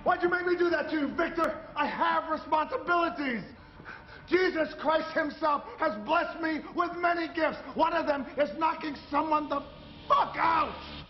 Why'd you make me do that to you, Victor? I have responsibilities. Jesus Christ himself has blessed me with many gifts. One of them is knocking someone the fuck out.